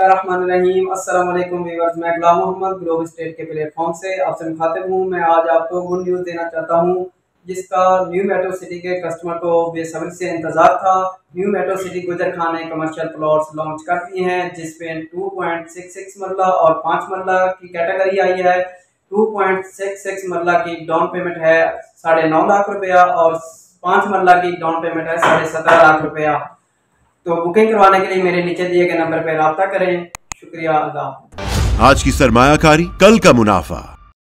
बिस्मिल्लाहिर्रहमानिर्रहीम। अस्सलाम वालेकुम व्यूअर्स, मैं गुलाम मोहम्मद ग्लोबल स्टेट के प्लेटफॉर्म से आपसे मुखातिब हूँ। मैं आज आपको गुड न्यूज़ देना चाहता हूँ जिसका न्यू मेट्रो सिटी के कस्टमर को बेसब्री से इंतजार था। न्यू मेट्रो सिटी गुजर खान ने कमर्शियल प्लॉट्स लॉन्च कर दिए हैं जिसपे 2.66 मरला और 5 मरला की कैटेगरी आई है। 2.66 मरला की डाउन पेमेंट है 9.5 लाख रुपया और 5 मरला की डाउन पेमेंट है 17.5 लाख रुपया। तो बुकिंग करवाने के लिए मेरे नीचे दिए गए नंबर पर राब्ता करें। शुक्रिया। अल्लाह। आज की सरमायाकारी, कल का मुनाफा।